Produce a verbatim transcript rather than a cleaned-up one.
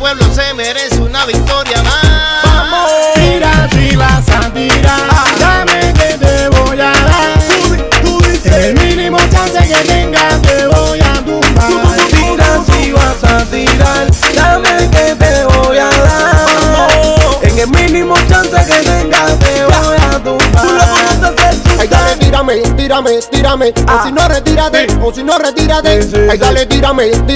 pueblo se merece una victoria más. Vamos. Tira si vas a tirar, dame que te voy a dar. Tú dices, El mínimo chance que tengas te voy a tumbar. tira si vas a tirar, dame que te voy a dar. Vamos. En el mínimo chance que tengas te voy a tumbar. Tú lo conoces hacer. Ay, dale, tírame, tírame, tírame. Ah. O si no, retírate, Sí. o si no, retírate. Sí, sí, Ay, sí. dale, tírame, tírame.